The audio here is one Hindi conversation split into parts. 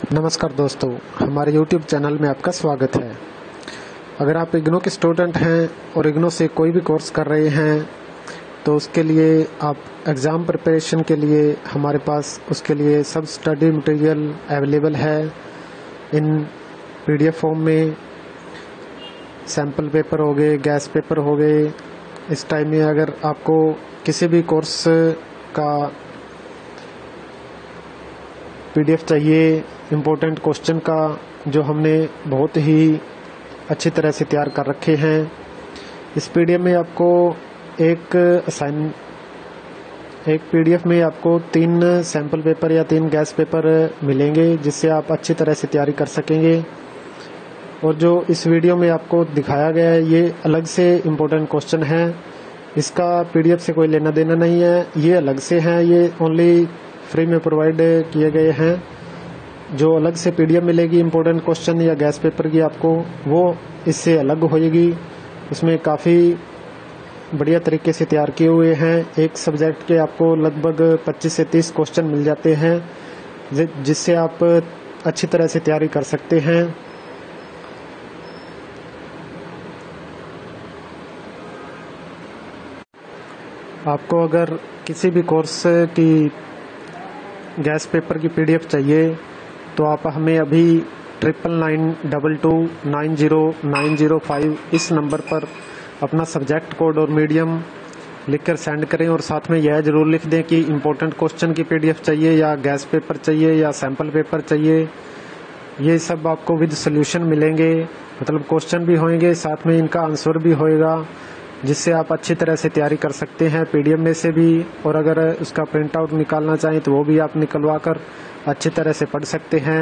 नमस्कार दोस्तों, हमारे YouTube चैनल में आपका स्वागत है। अगर आप इग्नो के स्टूडेंट हैं और इग्नो से कोई भी कोर्स कर रहे हैं तो उसके लिए आप एग्ज़ाम प्रिपरेशन के लिए हमारे पास उसके लिए सब स्टडी मटेरियल अवेलेबल है इन PDF फॉर्म में। सैम्पल पेपर हो गए, गैस पेपर हो गए। इस टाइम में अगर आपको किसी भी कोर्स का PDF चाहिए इम्पोर्टेंट क्वेश्चन का, जो हमने बहुत ही अच्छी तरह से तैयार कर रखे हैं, इस PDF में आपको एक PDF में आपको 3 सैम्पल पेपर या 3 गैस पेपर मिलेंगे, जिससे आप अच्छी तरह से तैयारी कर सकेंगे। और जो इस वीडियो में आपको दिखाया गया है ये अलग से इम्पोर्टेंट क्वेश्चन है, इसका PDF से कोई लेना देना नहीं है, ये अलग से हैं, ये ओनली फ्री में प्रोवाइड किए गए हैं। जो अलग से PDF मिलेगी इम्पोर्टेंट क्वेश्चन या गैस पेपर की आपको, वो इससे अलग होएगी। उसमें काफ़ी बढ़िया तरीके से तैयार किए हुए हैं। एक सब्जेक्ट के आपको लगभग 25 से 30 क्वेश्चन मिल जाते हैं, जिससे आप अच्छी तरह से तैयारी कर सकते हैं। आपको अगर किसी भी कोर्स की गैस पेपर की PDF चाहिए तो आप हमें अभी 9992290905 इस नंबर पर अपना सब्जेक्ट कोड और मीडियम लिखकर सेंड करें, और साथ में यह ज़रूर लिख दें कि इम्पोर्टेंट क्वेश्चन की PDF चाहिए या गैस पेपर चाहिए या सैम्पल पेपर चाहिए। ये सब आपको विद सोल्यूशन मिलेंगे, मतलब क्वेश्चन भी होंगे, साथ में इनका आंसर भी होएगा, जिससे आप अच्छी तरह से तैयारी कर सकते हैं PDF में से भी। और अगर उसका प्रिंट आउट निकालना चाहें तो वो भी आप निकलवा कर अच्छी तरह से पढ़ सकते हैं।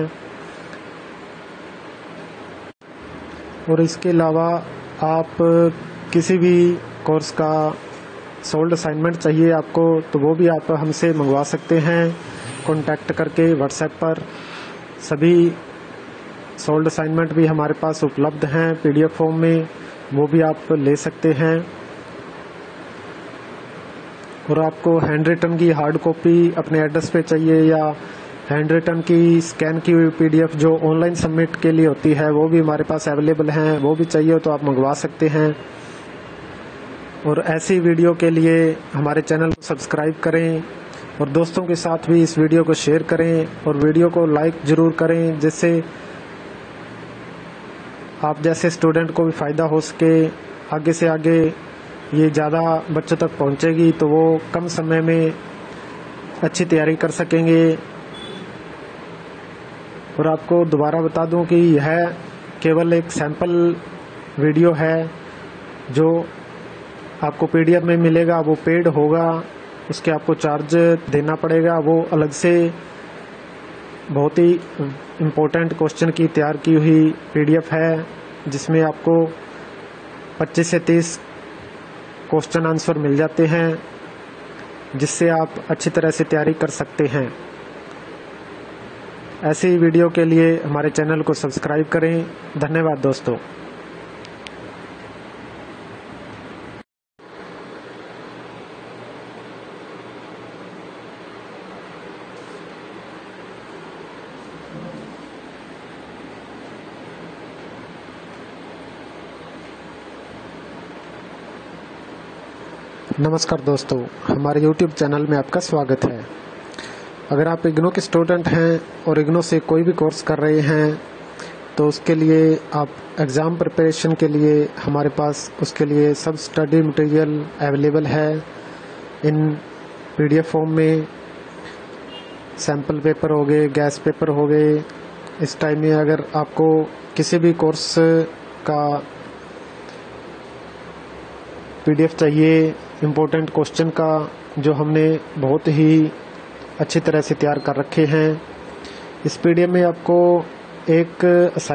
और इसके अलावा आप किसी भी कोर्स का सोल्ड असाइनमेंट चाहिए आपको तो वो भी आप हमसे मंगवा सकते हैं कॉन्टैक्ट करके WhatsApp पर। सभी सोल्ड असाइनमेंट भी हमारे पास उपलब्ध हैं PDF फॉर्म में, वो भी आप ले सकते हैं। और आपको हैंड रिटन की हार्ड कॉपी अपने एड्रेस पे चाहिए या हैंड रिटन की स्कैन की हुई PDF जो ऑनलाइन सबमिट के लिए होती है, वो भी हमारे पास अवेलेबल हैं, वो भी चाहिए तो आप मंगवा सकते हैं। और ऐसी वीडियो के लिए हमारे चैनल को सब्सक्राइब करें और दोस्तों के साथ भी इस वीडियो को शेयर करें और वीडियो को लाइक ज़रूर करें, जिससे आप जैसे स्टूडेंट को भी फ़ायदा हो सके। आगे से आगे ये ज़्यादा बच्चों तक पहुंचेगी तो वो कम समय में अच्छी तैयारी कर सकेंगे। और आपको दोबारा बता दूं कि यह केवल एक सैंपल वीडियो है, जो आपको PDF में मिलेगा वो पेड होगा, उसके आपको चार्ज देना पड़ेगा। वो अलग से बहुत ही इम्पोर्टेंट क्वेश्चन की तैयार की हुई PDF है, जिसमें आपको 25 से 30 क्वेश्चन आंसर मिल जाते हैं, जिससे आप अच्छी तरह से तैयारी कर सकते हैं। ऐसी वीडियो के लिए हमारे चैनल को सब्सक्राइब करें। धन्यवाद दोस्तों। नमस्कार दोस्तों, हमारे YouTube चैनल में आपका स्वागत है। अगर आप इग्नो के स्टूडेंट हैं और इग्नो से कोई भी कोर्स कर रहे हैं तो उसके लिए आप एग्ज़ाम प्रिपरेशन के लिए हमारे पास उसके लिए सब स्टडी मटेरियल अवेलेबल है इन PDF फॉर्म में। सैम्पल पेपर हो गए, गैस पेपर हो गए। इस टाइम में अगर आपको किसी भी कोर्स का PDF चाहिए इम्पोर्टेंट क्वेश्चन का, जो हमने बहुत ही अच्छी तरह से तैयार कर रखे हैं, इस PDF में आपको एक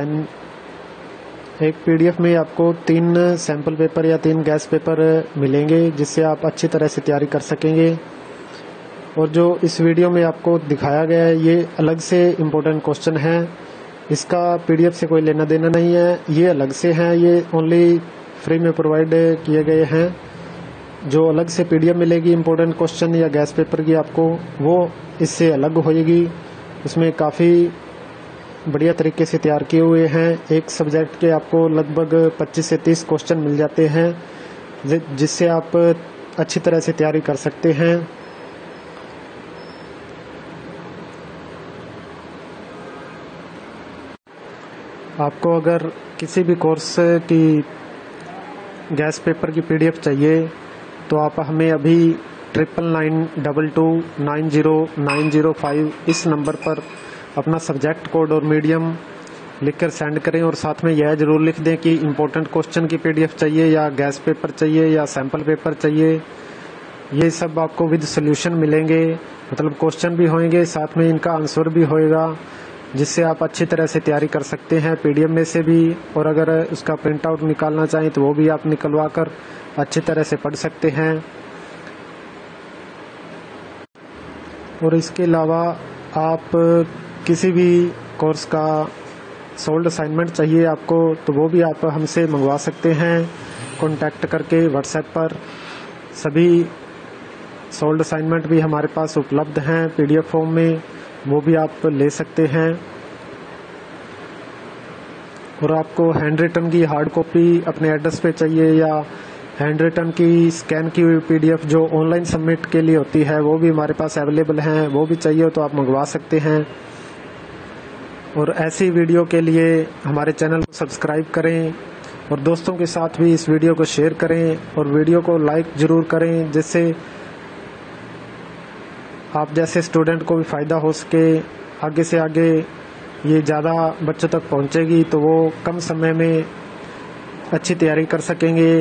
PDF में आपको 3 सैम्पल पेपर या 3 गैस पेपर मिलेंगे, जिससे आप अच्छी तरह से तैयारी कर सकेंगे। और जो इस वीडियो में आपको दिखाया गया है ये अलग से इम्पोर्टेंट क्वेश्चन है, इसका PDF से कोई लेना देना नहीं है, ये अलग से हैं, ये ओनली फ्री में प्रोवाइड किए गए हैं। जो अलग से PDF मिलेगी इम्पोर्टेंट क्वेश्चन या गैस पेपर की आपको, वो इससे अलग होएगी। उसमें काफ़ी बढ़िया तरीके से तैयार किए हुए हैं। एक सब्जेक्ट के आपको लगभग 25 से 30 क्वेश्चन मिल जाते हैं, जिससे आप अच्छी तरह से तैयारी कर सकते हैं। आपको अगर किसी भी कोर्स की गैस पेपर की PDF चाहिए तो आप हमें अभी 9992290905 इस नंबर पर अपना सब्जेक्ट कोड और मीडियम लिखकर सेंड करें, और साथ में यह ज़रूर लिख दें कि इम्पोर्टेंट क्वेश्चन की PDF चाहिए या गैस पेपर चाहिए या सैम्पल पेपर चाहिए। ये सब आपको विद सोल्यूशन मिलेंगे, मतलब क्वेश्चन भी होंगे, साथ में इनका आंसर भी होएगा, जिससे आप अच्छी तरह से तैयारी कर सकते हैं PDF में से भी। और अगर उसका प्रिंट आउट निकालना चाहें तो वो भी आप निकलवा कर अच्छी तरह से पढ़ सकते हैं। और इसके अलावा आप किसी भी कोर्स का सोल्ड असाइनमेंट चाहिए आपको तो वो भी आप हमसे मंगवा सकते हैं कॉन्टैक्ट करके व्हाट्सएप पर। सभी सोल्ड असाइनमेंट भी हमारे पास उपलब्ध हैं PDF फॉर्म में, वो भी आप ले सकते हैं। और आपको हैंड रिटन की हार्ड कॉपी अपने एड्रेस पे चाहिए या हैंड रिटन की स्कैन की हुई PDF जो ऑनलाइन सबमिट के लिए होती है वो भी हमारे पास अवेलेबल हैं, वो भी चाहिए तो आप मंगवा सकते हैं। और ऐसी वीडियो के लिए हमारे चैनल को सब्सक्राइब करें और दोस्तों के साथ भी इस वीडियो को शेयर करें और वीडियो को लाइक ज़रूर करें, जिससे आप जैसे स्टूडेंट को भी फ़ायदा हो सके। आगे से आगे ये ज़्यादा बच्चों तक पहुंचेगी तो वो कम समय में अच्छी तैयारी कर सकेंगे।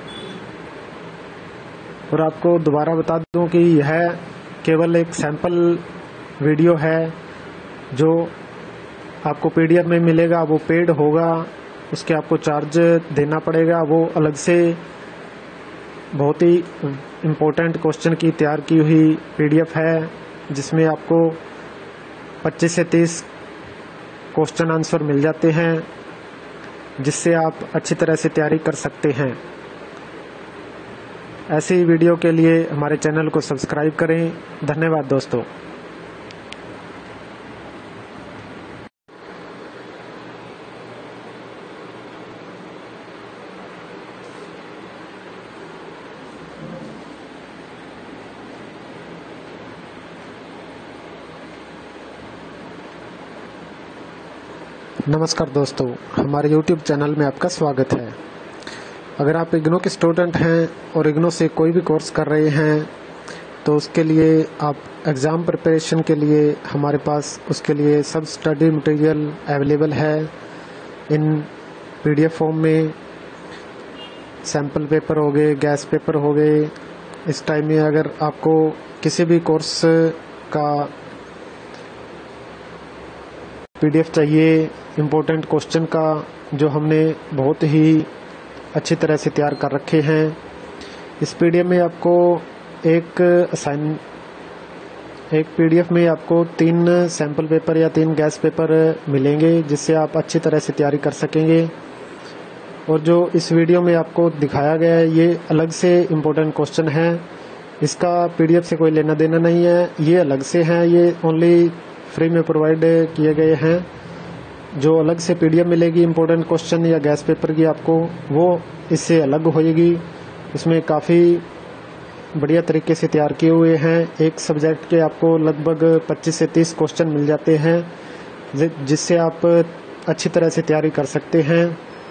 और आपको दोबारा बता दूं कि यह केवल एक सैंपल वीडियो है, जो आपको PDF में मिलेगा वो पेड होगा, उसके आपको चार्ज देना पड़ेगा। वो अलग से बहुत ही इम्पोर्टेंट क्वेश्चन की तैयार की हुई PDF है, जिसमें आपको 25 से 30 क्वेश्चन आंसर मिल जाते हैं, जिससे आप अच्छी तरह से तैयारी कर सकते हैं। ऐसी वीडियो के लिए हमारे चैनल को सब्सक्राइब करें। धन्यवाद दोस्तों। नमस्कार दोस्तों, हमारे YouTube चैनल में आपका स्वागत है। अगर आप इग्नो के स्टूडेंट हैं और इग्नो से कोई भी कोर्स कर रहे हैं तो उसके लिए आप एग्ज़ाम प्रिपरेशन के लिए हमारे पास उसके लिए सब स्टडी मटेरियल अवेलेबल है इन PDF फॉर्म में। सैम्पल पेपर हो गए, गैस पेपर हो गए। इस टाइम में अगर आपको किसी भी कोर्स का PDF चाहिए इम्पोर्टेंट क्वेश्चन का, जो हमने बहुत ही अच्छी तरह से तैयार कर रखे हैं, इस PDF में आपको एक PDF में आपको 3 सैम्पल पेपर या 3 गैस पेपर मिलेंगे, जिससे आप अच्छी तरह से तैयारी कर सकेंगे। और जो इस वीडियो में आपको दिखाया गया है ये अलग से इम्पोर्टेंट क्वेश्चन है, इसका PDF से कोई लेना देना नहीं है, ये अलग से हैं, ये ओनली फ्री में प्रोवाइड किए गए हैं। जो अलग से PDF मिलेगी इम्पोर्टेंट क्वेश्चन या गैस पेपर की आपको, वो इससे अलग होएगी। इसमें काफ़ी बढ़िया तरीके से तैयार किए हुए हैं। एक सब्जेक्ट के आपको लगभग 25 से 30 क्वेश्चन मिल जाते हैं, जिससे आप अच्छी तरह से तैयारी कर सकते हैं।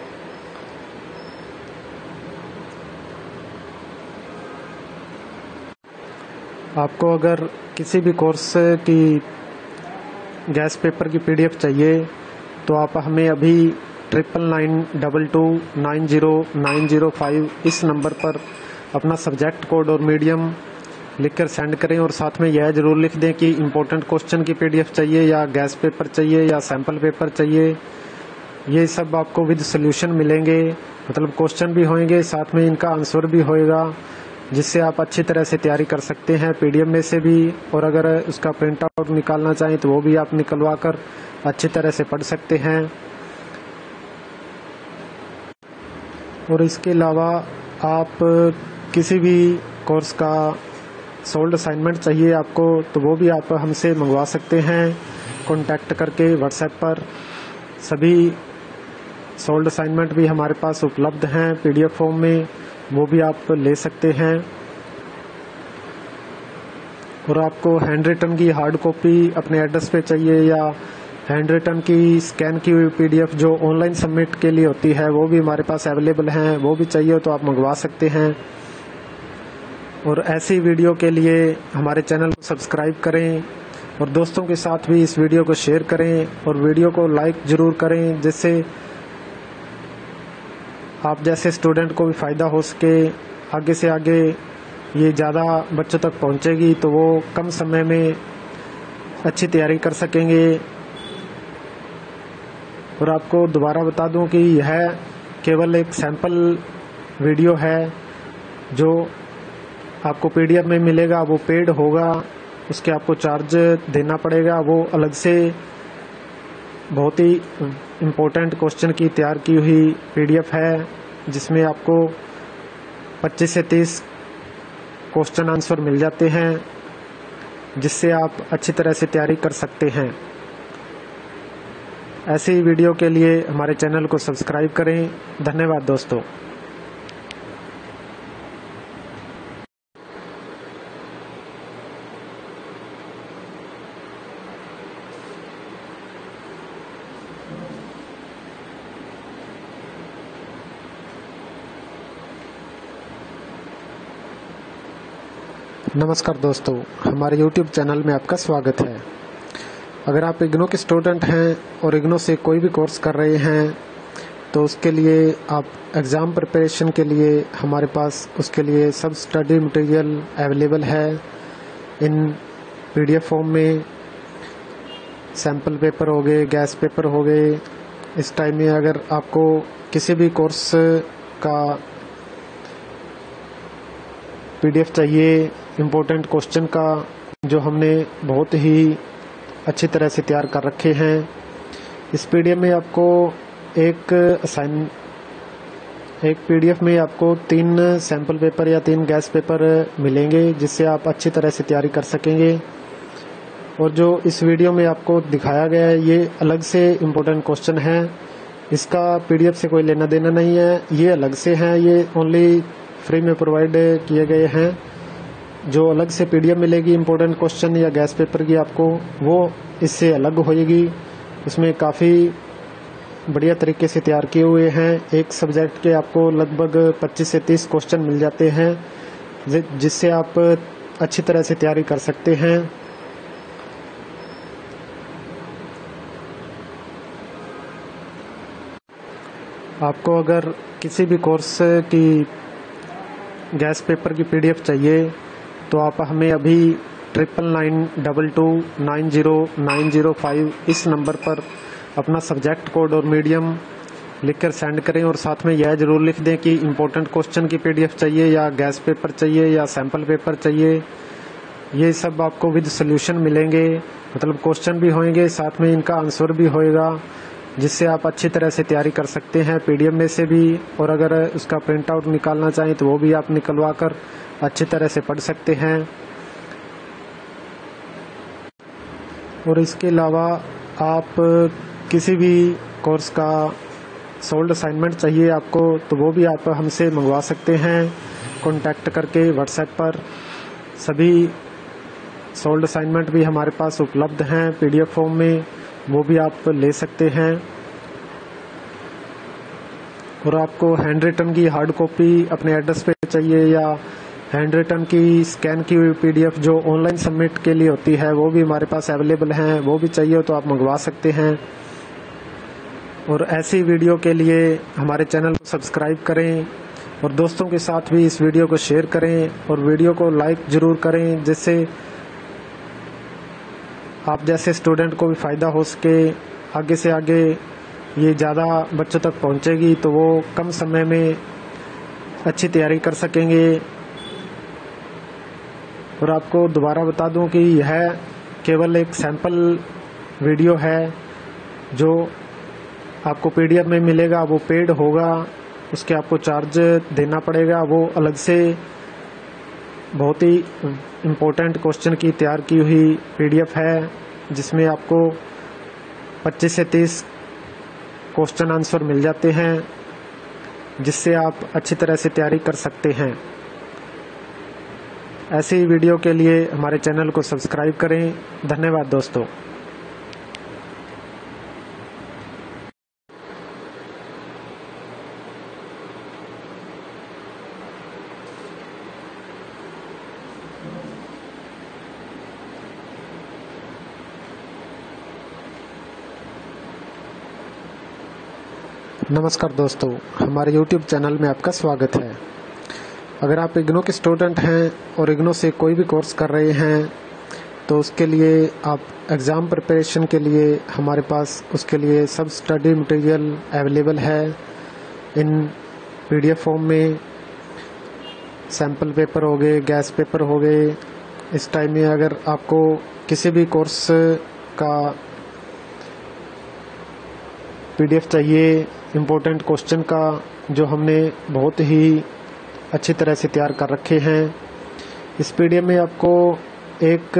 आपको अगर किसी भी कोर्स की गैस पेपर की PDF चाहिए तो आप हमें अभी 9992290905 इस नंबर पर अपना सब्जेक्ट कोड और मीडियम लिखकर सेंड करें, और साथ में यह ज़रूर लिख दें कि इम्पोर्टेंट क्वेश्चन की PDF चाहिए या गैस पेपर चाहिए या सैम्पल पेपर चाहिए। ये सब आपको विद सोल्यूशन मिलेंगे, मतलब क्वेश्चन भी होंगे, साथ में इनका आंसर भी होएगा, जिससे आप अच्छी तरह से तैयारी कर सकते हैं PDF में से भी। और अगर उसका प्रिंट आउट निकालना चाहें तो वो भी आप निकलवा कर अच्छी तरह से पढ़ सकते हैं। और इसके अलावा आप किसी भी कोर्स का सोल्ड असाइनमेंट चाहिए आपको तो वो भी आप हमसे मंगवा सकते हैं कॉन्टैक्ट करके व्हाट्सएप पर। सभी सोल्ड असाइनमेंट भी हमारे पास उपलब्ध हैं पीडीएफ फॉर्म में, वो भी आप ले सकते हैं। और आपको हैंड रिटन की हार्ड कॉपी अपने एड्रेस पे चाहिए या हैंड रिटन की स्कैन की हुई पीडीएफ जो ऑनलाइन सबमिट के लिए होती है, वो भी हमारे पास अवेलेबल हैं, वो भी चाहिए तो आप मंगवा सकते हैं। और ऐसी वीडियो के लिए हमारे चैनल को सब्सक्राइब करें और दोस्तों के साथ भी इस वीडियो को शेयर करें और वीडियो को लाइक ज़रूर करें, जिससे आप जैसे स्टूडेंट को भी फ़ायदा हो सके। आगे से आगे ये ज़्यादा बच्चों तक पहुंचेगी तो वो कम समय में अच्छी तैयारी कर सकेंगे। और आपको दोबारा बता दूं कि यह केवल एक सैंपल वीडियो है, जो आपको पीडीएफ में मिलेगा वो पेड होगा, उसके आपको चार्ज देना पड़ेगा। वो अलग से बहुत ही इम्पोर्टेंट क्वेश्चन की तैयार की हुई पीडीएफ है, जिसमें आपको 25 से 30 क्वेश्चन आंसर मिल जाते हैं, जिससे आप अच्छी तरह से तैयारी कर सकते हैं। ऐसी वीडियो के लिए हमारे चैनल को सब्सक्राइब करें। धन्यवाद दोस्तों। नमस्कार दोस्तों, हमारे YouTube चैनल में आपका स्वागत है। अगर आप इग्नो के स्टूडेंट हैं और इग्नो से कोई भी कोर्स कर रहे हैं तो उसके लिए आप एग्ज़ाम प्रिपरेशन के लिए हमारे पास उसके लिए सब स्टडी मटेरियल अवेलेबल है इन पीडीएफ फॉर्म में। सैम्पल पेपर हो गए, गैस पेपर हो गए। इस टाइम में अगर आपको किसी भी कोर्स का पीडीएफ चाहिए इम्पोर्टेंट क्वेश्चन का, जो हमने बहुत ही अच्छी तरह से तैयार कर रखे हैं, इस पीडीएफ में आपको एक पीडीएफ में आपको 3 सैंपल पेपर या 3 गैस पेपर मिलेंगे, जिससे आप अच्छी तरह से तैयारी कर सकेंगे। और जो इस वीडियो में आपको दिखाया गया है ये अलग से इम्पोर्टेंट क्वेश्चन है, इसका पीडीएफ से कोई लेना देना नहीं है, ये अलग से हैं, ये ओनली फ्री में प्रोवाइड किए गए हैं। जो अलग से पीडीएफ मिलेगी इम्पोर्टेंट क्वेश्चन या गैस पेपर की आपको, वो इससे अलग होएगी। उसमें काफ़ी बढ़िया तरीके से तैयार किए हुए हैं। एक सब्जेक्ट के आपको लगभग 25 से 30 क्वेश्चन मिल जाते हैं, जिससे आप अच्छी तरह से तैयारी कर सकते हैं। आपको अगर किसी भी कोर्स की गैस पेपर की पीडीएफ चाहिए तो आप हमें अभी 9922290905 इस नंबर पर अपना सब्जेक्ट कोड और मीडियम लिखकर सेंड करें। और साथ में यह जरूर लिख दें कि इम्पोर्टेंट क्वेश्चन की पीडीएफ चाहिए या गैस पेपर चाहिए या सैंपल पेपर चाहिए। ये सब आपको विद सोल्यूशन मिलेंगे, मतलब क्वेश्चन भी होंगे, साथ में इनका आंसर भी होएगा, जिससे आप अच्छी तरह से तैयारी कर सकते हैं पीडीएफ में से भी। और अगर उसका प्रिंट आउट निकालना चाहें तो वो भी आप निकलवा कर अच्छी तरह से पढ़ सकते हैं। और इसके अलावा आप किसी भी कोर्स का सोल्ड असाइनमेंट चाहिए आपको तो वो भी आप हमसे मंगवा सकते हैं कॉन्टैक्ट करके व्हाट्सएप पर। सभी सोल्ड असाइनमेंट भी हमारे पास उपलब्ध हैं पीडीएफ फॉर्म में, वो भी आप ले सकते हैं। और आपको हैंड रिटन की हार्ड कॉपी अपने एड्रेस पे चाहिए या हैंड रिटन की स्कैन की हुई पीडीएफ जो ऑनलाइन सबमिट के लिए होती है, वो भी हमारे पास अवेलेबल हैं, वो भी चाहिए तो आप मंगवा सकते हैं। और ऐसी वीडियो के लिए हमारे चैनल को सब्सक्राइब करें और दोस्तों के साथ भी इस वीडियो को शेयर करें और वीडियो को लाइक ज़रूर करें, जिससे आप जैसे स्टूडेंट को भी फ़ायदा हो सके। आगे से आगे ये ज़्यादा बच्चों तक पहुंचेगी तो वो कम समय में अच्छी तैयारी कर सकेंगे। और आपको दोबारा बता दूं कि यह केवल एक सैंपल वीडियो है, जो आपको पीडीएफ में मिलेगा वो पेड होगा, उसके आपको चार्ज देना पड़ेगा। वो अलग से बहुत ही इम्पोर्टेंट क्वेश्चन की तैयार की हुई पीडीएफ है, जिसमें आपको 25 से 30 क्वेश्चन आंसर मिल जाते हैं, जिससे आप अच्छी तरह से तैयारी कर सकते हैं। ऐसी ही वीडियो के लिए हमारे चैनल को सब्सक्राइब करें। धन्यवाद दोस्तों। नमस्कार दोस्तों, हमारे YouTube चैनल में आपका स्वागत है। अगर आप इग्नो के स्टूडेंट हैं और इग्नो से कोई भी कोर्स कर रहे हैं तो उसके लिए आप एग्ज़ाम प्रिपरेशन के लिए हमारे पास उसके लिए सब स्टडी मटेरियल अवेलेबल है इन PDF फॉर्म में। सैम्पल पेपर हो गए, गैस पेपर हो गए। इस टाइम में अगर आपको किसी भी कोर्स का PDF चाहिए इम्पोर्टेंट क्वेश्चन का, जो हमने बहुत ही अच्छी तरह से तैयार कर रखे हैं, इस PDF में आपको एक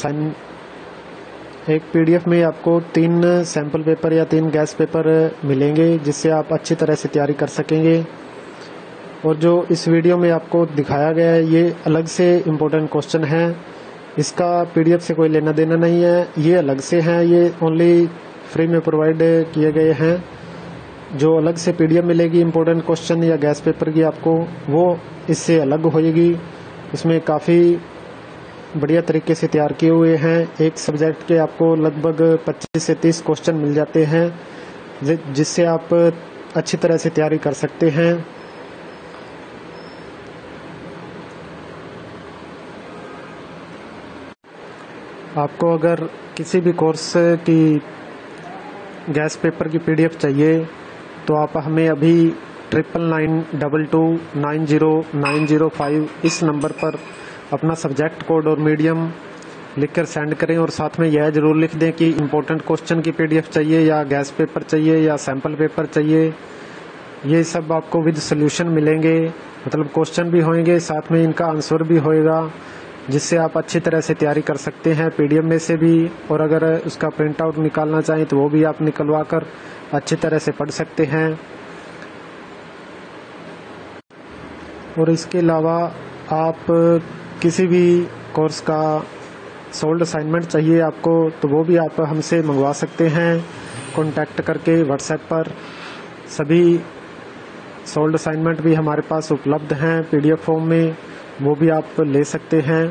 PDF में आपको 3 सैम्पल पेपर या 3 गैस पेपर मिलेंगे, जिससे आप अच्छी तरह से तैयारी कर सकेंगे। और जो इस वीडियो में आपको दिखाया गया है ये अलग से इम्पोर्टेंट क्वेश्चन है, इसका PDF से कोई लेना देना नहीं है, ये अलग से हैं, ये ओनली फ्री में प्रोवाइड किए गए हैं। जो अलग से PDF मिलेगी इम्पोर्टेंट क्वेश्चन या गैस पेपर की आपको, वो इससे अलग होएगी। इसमें काफ़ी बढ़िया तरीके से तैयार किए हुए हैं। एक सब्जेक्ट के आपको लगभग 25 से 30 क्वेश्चन मिल जाते हैं, जिससे आप अच्छी तरह से तैयारी कर सकते हैं। आपको अगर किसी भी कोर्स की गैस पेपर की PDF चाहिए तो आप हमें अभी 9992290905 इस नंबर पर अपना सब्जेक्ट कोड और मीडियम लिखकर सेंड करें, और साथ में यह ज़रूर लिख दें कि इम्पोर्टेंट क्वेश्चन की PDF चाहिए या गैस पेपर चाहिए या सैम्पल पेपर चाहिए। ये सब आपको विद सोल्यूशन मिलेंगे, मतलब क्वेश्चन भी होंगे, साथ में इनका आंसर भी होएगा, जिससे आप अच्छी तरह से तैयारी कर सकते हैं PDF में से भी। और अगर उसका प्रिंट आउट निकालना चाहें तो वो भी आप निकलवा कर अच्छी तरह से पढ़ सकते हैं। और इसके अलावा आप किसी भी कोर्स का सोल्ड असाइनमेंट चाहिए आपको तो वो भी आप हमसे मंगवा सकते हैं कॉन्टैक्ट करके WhatsApp पर। सभी सोल्ड असाइनमेंट भी हमारे पास उपलब्ध हैं PDF फॉर्म में, वो भी आप ले सकते हैं।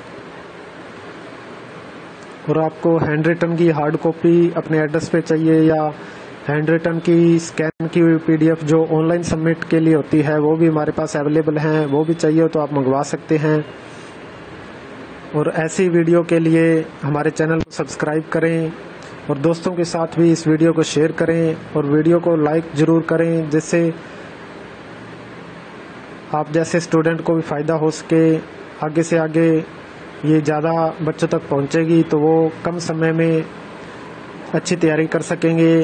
और आपको हैंड रिटन की हार्ड कॉपी अपने एड्रेस पे चाहिए या हैंड रिटन की स्कैन की हुई PDF जो ऑनलाइन सबमिट के लिए होती है, वो भी हमारे पास अवेलेबल हैं, वो भी चाहिए तो आप मंगवा सकते हैं। और ऐसी वीडियो के लिए हमारे चैनल को सब्सक्राइब करें और दोस्तों के साथ भी इस वीडियो को शेयर करें और वीडियो को लाइक ज़रूर करें, जिससे आप जैसे स्टूडेंट को भी फ़ायदा हो सके। आगे से आगे ये ज़्यादा बच्चों तक पहुंचेगी तो वो कम समय में अच्छी तैयारी कर सकेंगे।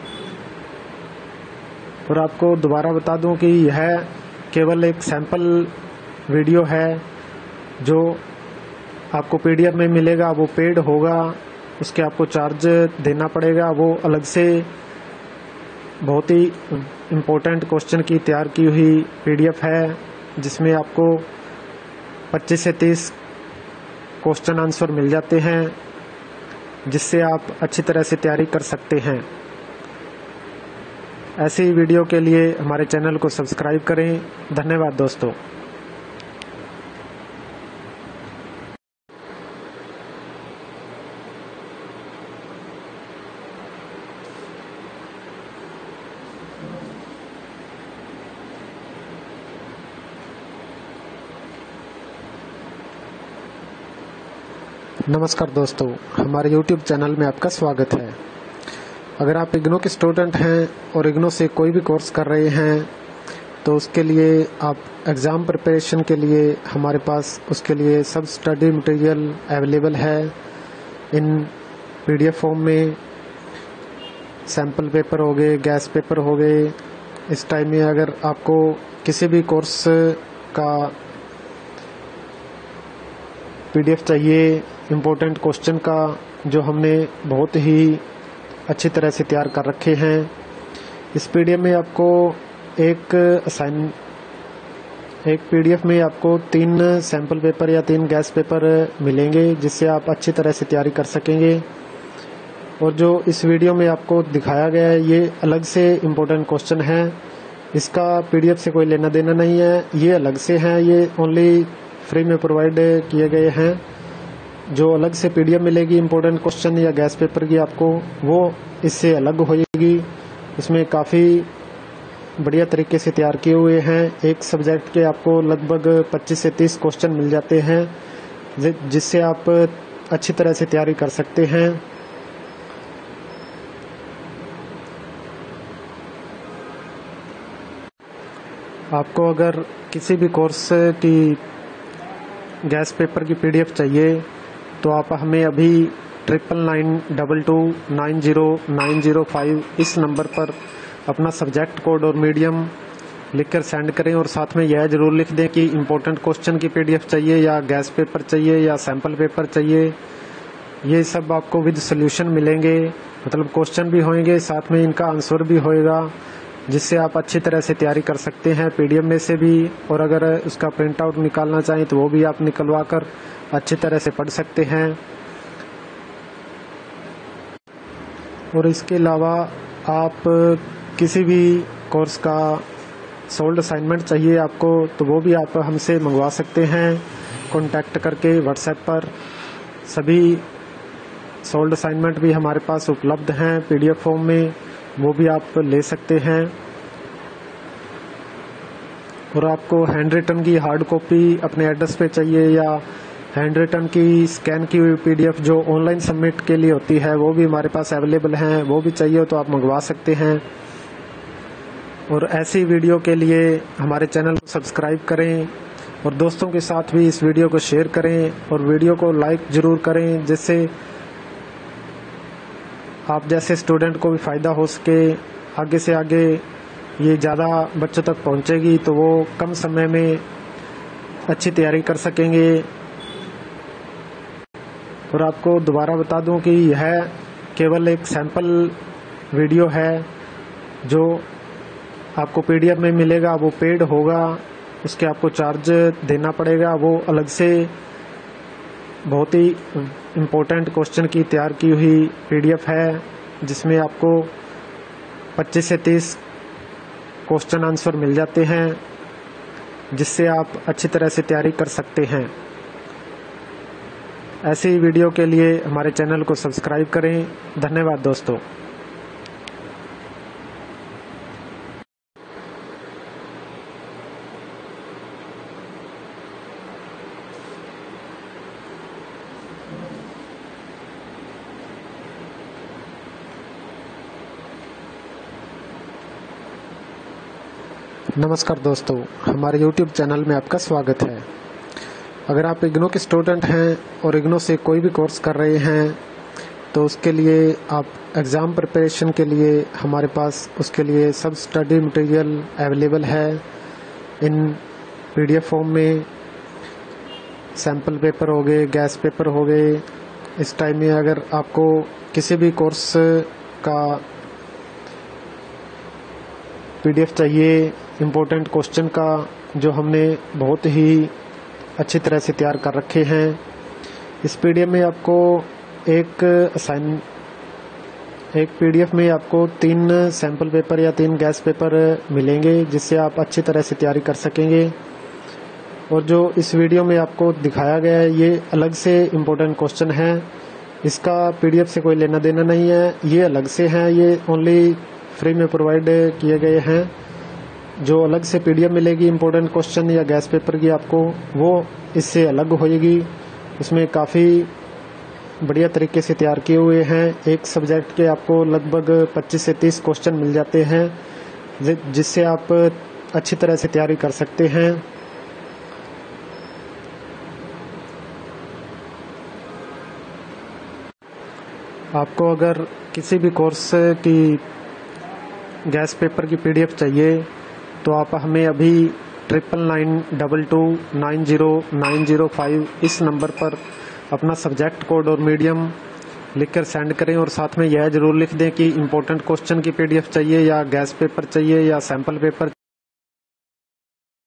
और आपको दोबारा बता दूं कि यह केवल एक सैंपल वीडियो है, जो आपको PDF में मिलेगा वो पेड होगा, उसके आपको चार्ज देना पड़ेगा। वो अलग से बहुत ही इम्पोर्टेंट क्वेश्चन की तैयार की हुई PDF है, जिसमें आपको 25 से 30 क्वेश्चन आंसर मिल जाते हैं, जिससे आप अच्छी तरह से तैयारी कर सकते हैं। ऐसी ही वीडियो के लिए हमारे चैनल को सब्सक्राइब करें। धन्यवाद दोस्तों। नमस्कार दोस्तों, हमारे YouTube चैनल में आपका स्वागत है। अगर आप इग्नो के स्टूडेंट हैं और इग्नो से कोई भी कोर्स कर रहे हैं तो उसके लिए आप एग्ज़ाम प्रिपरेशन के लिए हमारे पास उसके लिए सब स्टडी मटेरियल अवेलेबल है इन PDF फॉर्म में। सैम्पल पेपर हो गए, गैस पेपर हो गए। इस टाइम में अगर आपको किसी भी कोर्स का PDF चाहिए इम्पोर्टेंट क्वेश्चन का, जो हमने बहुत ही अच्छी तरह से तैयार कर रखे हैं, इस पीडीएफ में आपको एक पीडीएफ में आपको 3 सैंपल पेपर या 3 गैस पेपर मिलेंगे, जिससे आप अच्छी तरह से तैयारी कर सकेंगे। और जो इस वीडियो में आपको दिखाया गया है ये अलग से इम्पोर्टेंट क्वेश्चन है, इसका पीडीएफ से कोई लेना देना नहीं है, ये अलग से हैं, ये ओनली फ्री में प्रोवाइड किए गए हैं। जो अलग से पीडीएफ मिलेगी इम्पोर्टेंट क्वेश्चन या गैस पेपर की आपको, वो इससे अलग होगी। इसमें काफ़ी बढ़िया तरीके से तैयार किए हुए हैं। एक सब्जेक्ट के आपको लगभग 25 से 30 क्वेश्चन मिल जाते हैं, जिससे आप अच्छी तरह से तैयारी कर सकते हैं। आपको अगर किसी भी कोर्स की गैस पेपर की पीडीएफ चाहिए तो आप हमें अभी 9922290905 इस नंबर पर अपना सब्जेक्ट कोड और मीडियम लिखकर सेंड करें, और साथ में यह जरूर लिख दें कि इम्पोर्टेंट क्वेश्चन की पीडीएफ चाहिए या गैस पेपर चाहिए या सैंपल पेपर चाहिए। ये सब आपको विद सोल्यूशन मिलेंगे, मतलब क्वेश्चन भी होंगे, साथ में इनका आंसर भी होएगा, जिससे आप अच्छी तरह से तैयारी कर सकते हैं पीडीएफ में से भी। और अगर उसका प्रिंट आउट निकालना चाहें तो वो भी आप निकलवा कर अच्छी तरह से पढ़ सकते हैं। और इसके अलावा आप किसी भी कोर्स का सोल्ड असाइनमेंट चाहिए आपको तो वो भी आप हमसे मंगवा सकते हैं कॉन्टैक्ट करके व्हाट्सएप पर। सभी सोल्ड असाइनमेंट भी हमारे पास उपलब्ध हैं पीडीएफ फॉर्म में, वो भी आप ले सकते हैं। और आपको हैंड रिटन की हार्ड कॉपी अपने एड्रेस पे चाहिए या हैंड रिटन की स्कैन की हुई पीडीएफ जो ऑनलाइन सबमिट के लिए होती है वो भी हमारे पास अवेलेबल हैं, वो भी चाहिए तो आप मंगवा सकते हैं। और ऐसी वीडियो के लिए हमारे चैनल को सब्सक्राइब करें और दोस्तों के साथ भी इस वीडियो को शेयर करें और वीडियो को लाइक ज़रूर करें, जिससे आप जैसे स्टूडेंट को भी फ़ायदा हो सके। आगे से आगे ये ज़्यादा बच्चों तक पहुंचेगी तो वो कम समय में अच्छी तैयारी कर सकेंगे। और आपको दोबारा बता दूं कि यह केवल एक सैंपल वीडियो है, जो आपको पीडीएफ में मिलेगा वो पेड होगा, उसके आपको चार्ज देना पड़ेगा। वो अलग से बहुत ही इम्पोर्टेंट क्वेश्चन की तैयार की हुई पीडीएफ है, जिसमें आपको 25 से 30 क्वेश्चन आंसर मिल जाते हैं, जिससे आप अच्छी तरह से तैयारी कर सकते हैं। ऐसी वीडियो के लिए हमारे चैनल को सब्सक्राइब करें। धन्यवाद दोस्तों। नमस्कार दोस्तों, हमारे YouTube चैनल में आपका स्वागत है। अगर आप इग्नो के स्टूडेंट हैं और इग्नो से कोई भी कोर्स कर रहे हैं तो उसके लिए आप एग्ज़ाम प्रिपरेशन के लिए हमारे पास उसके लिए सब स्टडी मटेरियल अवेलेबल है इन पीडीएफ फॉर्म में। सैंपल पेपर हो गए, गैस पेपर हो गए। इस टाइम में अगर आपको किसी भी कोर्स का पीडीएफ चाहिए इम्पोर्टेंट क्वेश्चन का, जो हमने बहुत ही अच्छी तरह से तैयार कर रखे हैं, इस पीडीएफ में आपको एक पीडीएफ में आपको 3 सैंपल पेपर या 3 गैस पेपर मिलेंगे, जिससे आप अच्छी तरह से तैयारी कर सकेंगे। और जो इस वीडियो में आपको दिखाया गया है ये अलग से इम्पोर्टेंट क्वेश्चन है, इसका पीडीएफ से कोई लेना देना नहीं है, ये अलग से हैं, ये ओनली फ्री में प्रोवाइड किए गए हैं। जो अलग से पीडीएफ मिलेगी इम्पोर्टेंट क्वेश्चन या गैस पेपर की आपको, वो इससे अलग होगी। इसमें काफ़ी बढ़िया तरीके से तैयार किए हुए हैं। एक सब्जेक्ट के आपको लगभग 25 से 30 क्वेश्चन मिल जाते हैं, जिससे आप अच्छी तरह से तैयारी कर सकते हैं। आपको अगर किसी भी कोर्स की गैस पेपर की पीडीएफ चाहिए तो आप हमें अभी 9922290905 इस नंबर पर अपना सब्जेक्ट कोड और मीडियम लिखकर सेंड करें और साथ में यह जरूर लिख दें कि इम्पोर्टेंट क्वेश्चन की PDF चाहिए या गैस पेपर चाहिए या सैंपल पेपर